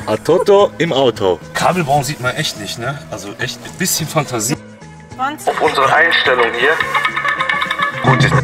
Atoto im Auto. Kabelbaum sieht man echt nicht, ne? Also echt ein bisschen Fantasie. 20. Auf unsere Einstellung hier. Gut ist.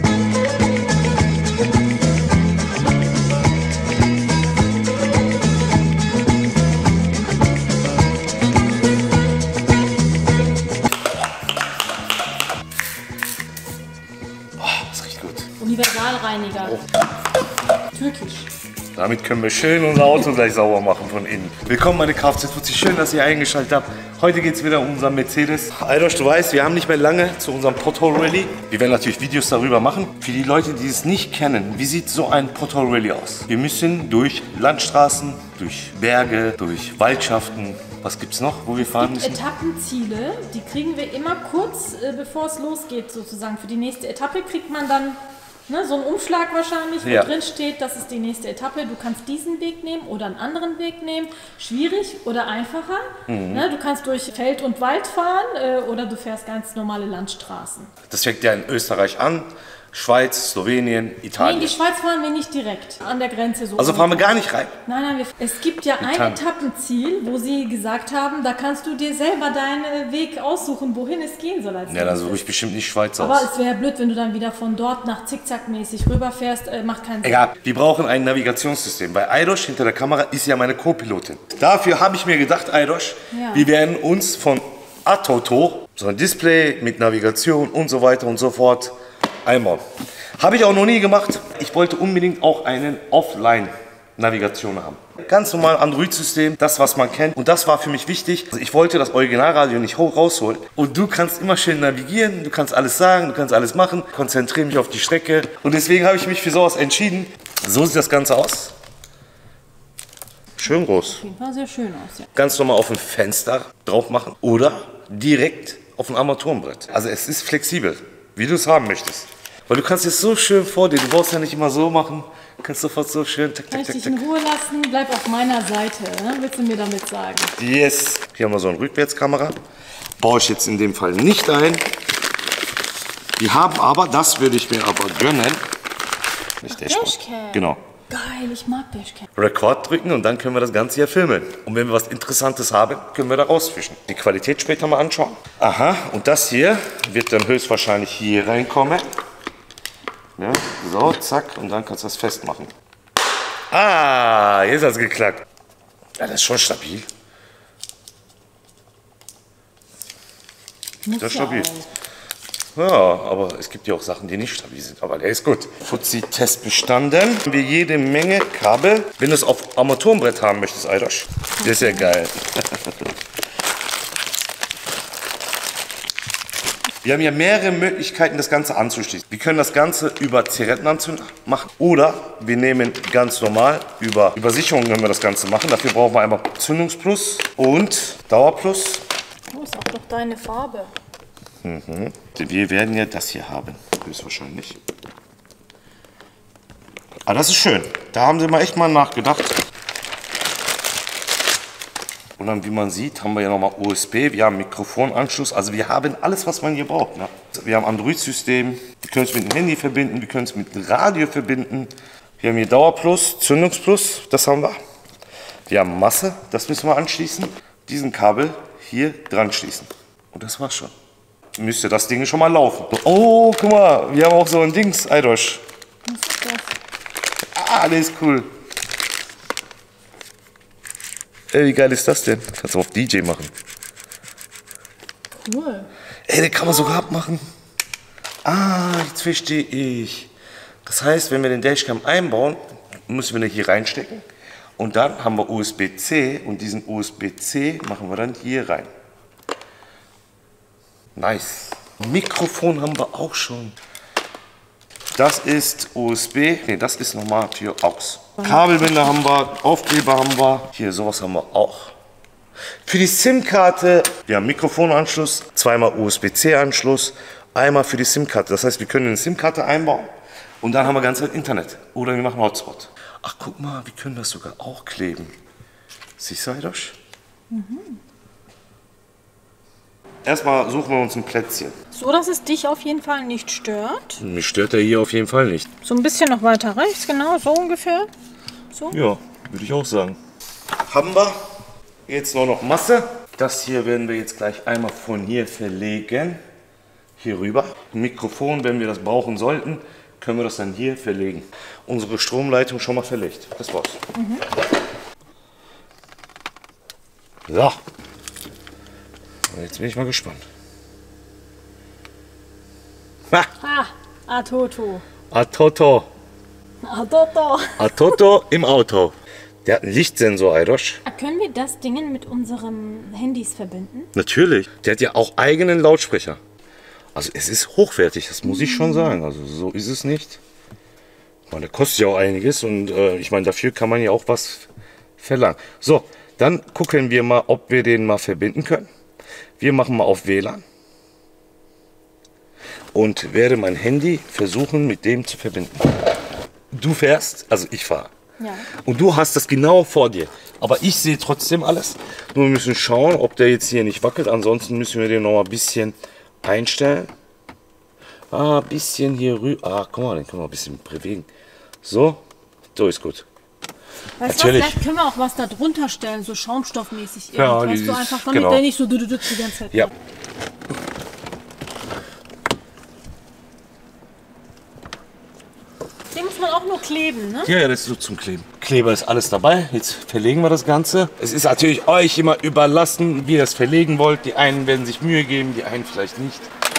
Das riecht gut. Universalreiniger. Türkisch. Damit können wir schön unser Auto gleich sauber machen von innen. Willkommen meine Kfz-Fuzzi, schön, dass ihr eingeschaltet habt. Heute geht es wieder um unseren Mercedes. Aydosch, du weißt, wir haben nicht mehr lange zu unserem Pothole Rally. Wir werden natürlich Videos darüber machen. Für die Leute, die es nicht kennen, wie sieht so ein Pothole Rally aus? Wir müssen durch Landstraßen, durch Berge, durch Waldschaften. Was gibt's noch, wo wir fahren müssen? Etappenziele, die kriegen wir immer kurz, bevor es losgeht sozusagen. Für die nächste Etappe kriegt man dann so einen Umschlag wahrscheinlich, wo drin steht, das ist die nächste Etappe. Du kannst diesen Weg nehmen oder einen anderen Weg nehmen. Schwierig oder einfacher. Du kannst durch Feld und Wald fahren oder du fährst ganz normale Landstraßen. Das fängt ja in Österreich an. Schweiz, Slowenien, Italien. Nee, in die Schweiz fahren wir nicht direkt an der Grenze. So also fahren wir gar nicht rein? Nein, es gibt ja ein Etappenziel, wo sie gesagt haben, da kannst du dir selber deinen Weg aussuchen, wohin es gehen soll. Ja, dann suche ich bestimmt nicht Schweiz aus. Aber es wäre blöd, wenn du dann wieder von dort nach zickzackmäßig rüberfährst, macht keinen Sinn. Egal, wir brauchen ein Navigationssystem. Bei Aydosch hinter der Kamera ist ja meine Co-Pilotin. Dafür habe ich mir gedacht, Aydosch, wir werden uns von Atoto, so ein Display mit Navigation und so weiter und so fort, einbauen. Habe ich auch noch nie gemacht. Ich wollte unbedingt auch einen Offline-Navigation haben. Ganz normal Android-System, das was man kennt. Und das war für mich wichtig. Also ich wollte das Originalradio nicht rausholen. Und du kannst immer schön navigieren, du kannst alles sagen, du kannst alles machen. Konzentriere mich auf die Strecke. Und deswegen habe ich mich für sowas entschieden. So sieht das Ganze aus. Schön groß. Auf jeden Fall sehr schön aus, ja. Ganz normal auf ein Fenster drauf machen oder direkt auf ein Armaturenbrett. Also es ist flexibel, wie du es haben möchtest. Weil du kannst es so schön vor dir, du brauchst ja nicht immer so machen, du kannst sofort so schön tak, Kann tak, ich dich tak, tak. in Ruhe lassen? Bleib auf meiner Seite, ne? Willst du mir damit sagen? Yes. Hier haben wir so eine Rückwärtskamera. Baue ich jetzt in dem Fall nicht ein. Wir haben aber, das würde ich mir aber gönnen. Nicht Dashboard. Dashcam. Genau. Geil, ich mag Dashcam. Record drücken und dann können wir das Ganze hier filmen. Und wenn wir was Interessantes haben, können wir da rausfischen. Die Qualität später mal anschauen. Aha, und das hier wird dann höchstwahrscheinlich hier reinkommen. Ja, so, zack, und dann kannst du das festmachen. Ah, jetzt hat es geklappt. Ja, das ist schon stabil. Das ist stabil. Ja, aber es gibt ja auch Sachen, die nicht stabil sind. Aber der ist gut. Fuzzi-Test bestanden. Haben wir jede Menge Kabel. Wenn du es auf Armaturenbrett haben möchtest, Aydosch, das ist ja geil. Wir haben ja mehrere Möglichkeiten, das Ganze anzuschließen. Wir können das Ganze über Zigarettenanzünder machen oder wir nehmen ganz normal über Sicherungen, wenn wir das Ganze machen. Dafür brauchen wir einmal Zündungsplus und Dauerplus. Oh, ist auch doch deine Farbe. Wir werden ja das hier haben, höchstwahrscheinlich. Aber das ist schön. Da haben sie mal echt mal nachgedacht. Und dann, wie man sieht, haben wir ja nochmal USB, wir haben Mikrofonanschluss, also wir haben alles, was man hier braucht. Ne? Wir haben Android-System, wir können es mit dem Handy verbinden, wir können es mit dem Radio verbinden. Wir haben hier Dauerplus, Zündungsplus, das haben wir. Wir haben Masse, das müssen wir anschließen. Diesen Kabel hier dran schließen. Und das war's schon. Müsste das Ding schon mal laufen. Oh, guck mal, wir haben auch so ein Dings, Aydosch. Was ist das? Ah, der ist cool. Ey, wie geil ist das denn? Kannst du auf DJ machen. Cool. Ey, den kann man sogar abmachen. Ah, jetzt verstehe ich. Das heißt, wenn wir den Dashcam einbauen, müssen wir den hier reinstecken. Und dann haben wir USB-C und diesen USB-C machen wir dann hier rein. Nice. Mikrofon haben wir auch schon. Das ist USB, nee, das ist nochmal für AUX. Kabelbinder haben wir, Aufkleber haben wir. Hier, sowas haben wir auch. Für die SIM-Karte, wir haben Mikrofonanschluss, zweimal USB-C-Anschluss, einmal für die SIM-Karte. Das heißt, wir können eine SIM-Karte einbauen und dann haben wir ganz Internet. Oder wir machen Hotspot. Ach, guck mal, wir können das sogar auch kleben. Siehst du, Aydosch? Erstmal suchen wir uns ein Plätzchen. So, dass es dich auf jeden Fall nicht stört. Mich stört er hier auf jeden Fall nicht. So ein bisschen noch weiter rechts, genau, so ungefähr. So. Ja, würde ich auch sagen. Haben wir Jetzt nur noch Masse. Das hier werden wir jetzt gleich einmal von hier verlegen. Hier rüber. Ein Mikrofon, wenn wir das brauchen sollten, können wir das dann hier verlegen. Unsere Stromleitung schon mal verlegt. Das war's. So. Und jetzt bin ich mal gespannt. Ha! Atoto. Atoto. Atoto. Atoto im Auto. Der hat einen Lichtsensor, Aydosch. Können wir das Ding mit unseren Handys verbinden? Natürlich. Der hat ja auch eigenen Lautsprecher. Also es ist hochwertig, das muss ich schon sagen. Also so ist es nicht. Ich meine, der kostet ja auch einiges und ich meine, dafür kann man ja auch was verlangen. So, dann gucken wir mal, ob wir den mal verbinden können. Wir machen mal auf WLAN. Und werde mein Handy versuchen, mit dem zu verbinden. Du fährst, also ich fahre. Ja. Und du hast das genau vor dir. Aber ich sehe trotzdem alles. Nur wir müssen schauen, ob der jetzt hier nicht wackelt. Ansonsten müssen wir den noch mal ein bisschen einstellen. Ein bisschen hier rüber. Guck mal, den können wir ein bisschen bewegen. So ist gut. Weißt du was, vielleicht können wir auch was da drunter stellen, so schaumstoffmäßig. Ja, weißt du, einfach, damit der nicht so die ganze Zeit ja. Den muss man auch nur kleben, ne? Ja, das ist so zum Kleben. Kleber ist alles dabei. Jetzt verlegen wir das Ganze. Es ist natürlich euch immer überlassen, wie ihr das verlegen wollt. Die einen werden sich Mühe geben, die einen vielleicht nicht.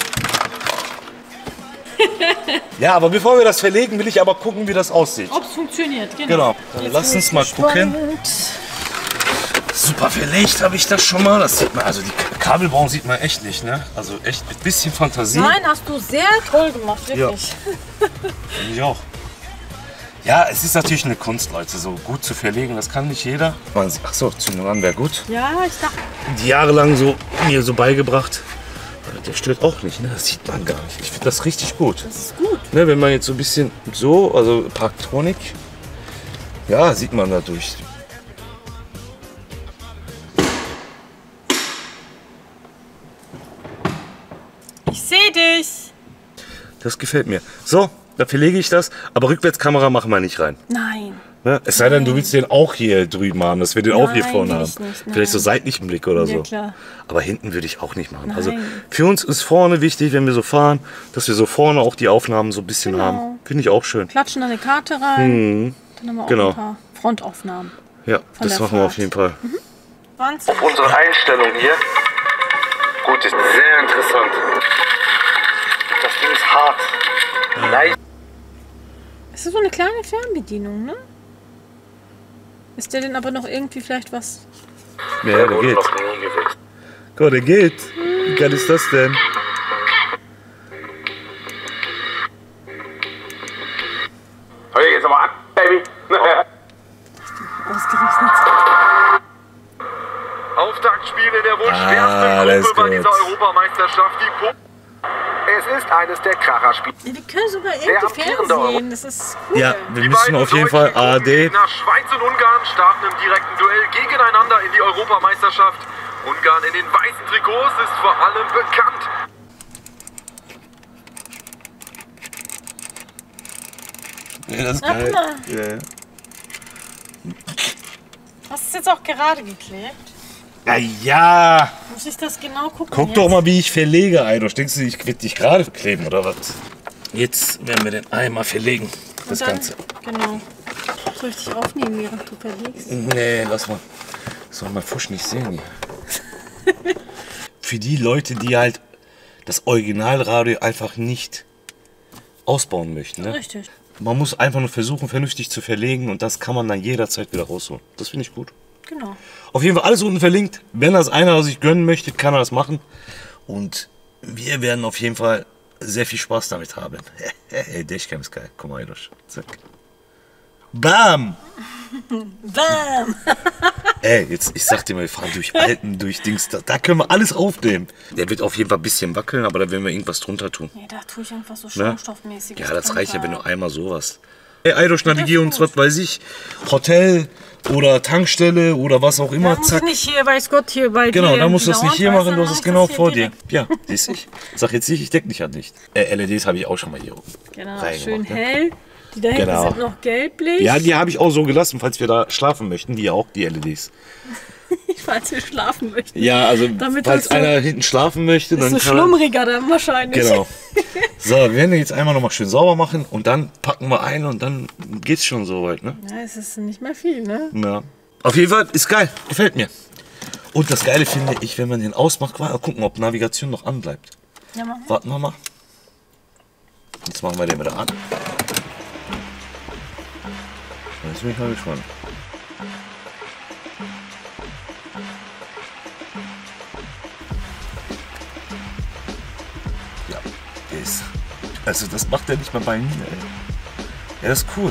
Ja, aber bevor wir das verlegen, will ich aber gucken, wie das aussieht. Ob es funktioniert, Genau. Dann lass uns mal gucken. Super verlegt habe ich das schon mal. Das sieht man, also die Kabelbaum sieht man echt nicht, ne? Also echt mit bisschen Fantasie. Nein, hast du sehr toll gemacht, wirklich. Ja. Ich auch. Ja, es ist natürlich eine Kunst, Leute, so gut zu verlegen, das kann nicht jeder. Ach so, Zündung an wäre gut. Ja, ich dachte. Die jahrelang so mir so beigebracht. Der stört auch nicht, ne? Das sieht man gar nicht. Ich finde das richtig gut. Das ist gut. Ne, wenn man jetzt so ein bisschen so, also Parktronik, ja, sieht man dadurch. Ich sehe dich. Das gefällt mir. So, da verlege ich das, aber Rückwärtskamera machen wir nicht rein. Nein. Ne? Es sei denn, du willst den auch hier drüben haben, dass wir den auch hier vorne haben. Nicht, Vielleicht so seitlichen Blick oder so. Ja, klar. Aber hinten würde ich auch nicht machen. Nein. Also für uns ist vorne wichtig, wenn wir so fahren, dass wir so vorne auch die Aufnahmen so ein bisschen haben. Finde ich auch schön. Klatschen eine Karte rein. Dann haben wir auch ein paar Frontaufnahmen. Ja, das machen wir auf jeden Fall. Wahnsinn. Unsere Einstellung hier. Gut, ist sehr interessant. Das Ding ist hart. Leicht. Das ist so eine kleine Fernbedienung, ne? Ist der denn aber noch irgendwie vielleicht was? Ja, der geht. Gott, der geht. Wie geil ist das denn? Hör jetzt aber an, Baby. Ausgerechnet. Auftaktspiele der wohl schwersten Gruppe bei dieser Europameisterschaft. Es ist eines der Kracherspiele. Ja, wir können sogar irgendwie Fernsehen. Das ist cool. Ja, wir müssen auf jeden Fall ARD. Nach Schweiz und Ungarn starten im direkten Duell gegeneinander in die Europameisterschaft. Ungarn in den weißen Trikots ist vor allem bekannt. Ja, das ist geil. Ja. Hast du es jetzt auch gerade geklebt? Ja. Muss ich das genau gucken? Guck doch mal, wie ich verlege, Aydosch. Denkst du, ich werde dich gerade kleben oder was? Jetzt werden wir den einmal verlegen, das Ganze. Genau. Soll ich dich aufnehmen, während du verlegst? Nee, lass mal. Soll mein Fusch nicht sehen hier. Für die Leute, die halt das Originalradio einfach nicht ausbauen möchten. Ne? Richtig. Man muss einfach nur versuchen, vernünftig zu verlegen und das kann man dann jederzeit wieder rausholen. Das finde ich gut. Genau. Auf jeden Fall alles unten verlinkt. Wenn das einer sich gönnen möchte, kann er das machen. Und wir werden auf jeden Fall sehr viel Spaß damit haben. Hey, Dashcam ist geil. Komm mal, Aydosch. Zack. Bam! Bam! Ey, jetzt, ich sag dir mal, wir fahren durch Alpen, durch Dings. Da können wir alles aufnehmen. Der wird auf jeden Fall ein bisschen wackeln, aber da werden wir irgendwas drunter tun. Nee, da tue ich einfach so schaumstoffmäßig. Ja, das reicht ja, wenn du einmal sowas. Hey, Aydosch, navigier uns, was weiß ich, Hotel oder Tankstelle oder was auch immer, da zack. Muss nicht hier, weiß Gott, hier bei dir. Genau, da musst du das nicht hier machen, du hast es genau vor dir. direkt. Ja, siehst du? Sag jetzt nicht, ich deck dich an nicht. LEDs habe ich auch schon mal hier Genau, reingemacht, schön ne? hell. Die da hinten sind noch gelblich. Ja, die habe ich auch so gelassen, falls wir da schlafen möchten, wie auch die LEDs. falls wir schlafen möchten. Ja, also Damit falls das so- einer hinten schlafen möchte, dann So kann schlummriger dann wahrscheinlich. Genau. So, wir werden den jetzt einmal nochmal schön sauber machen und dann packen wir ein und dann geht's schon soweit, ne? Ja, es ist nicht mehr viel, ne? Ja. Auf jeden Fall ist geil, gefällt mir. Und das Geile finde ich, wenn man den ausmacht, mal gucken, ob Navigation noch anbleibt. Ja, mach. Warten wir mal. Jetzt machen wir den wieder an. Jetzt bin ich mal gespannt. Ja, ist. Also das macht er nicht mal bei mir, ey. Ja, das ist cool.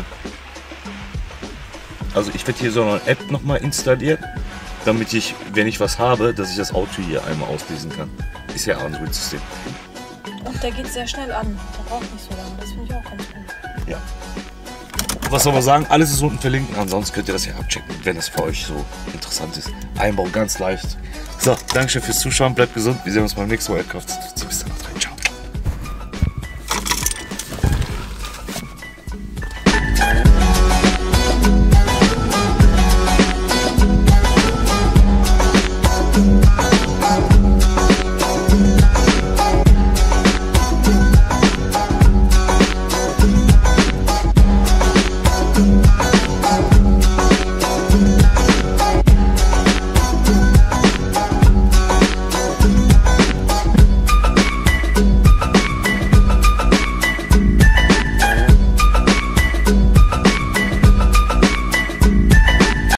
Also ich werde hier so eine App nochmal installieren, damit ich, wenn ich was habe, dass ich das Auto hier einmal auslesen kann. Ist ja Android-System. Und der geht sehr schnell an. Der braucht nicht so lange. Das finde ich auch ganz gut. Ja. Was soll man sagen? Alles ist unten verlinkt. Ansonsten könnt ihr das ja abchecken, wenn es für euch so interessant ist. Einbau ganz leicht. So, danke schön fürs Zuschauen. Bleibt gesund. Wir sehen uns beim nächsten Mal. Bis dann.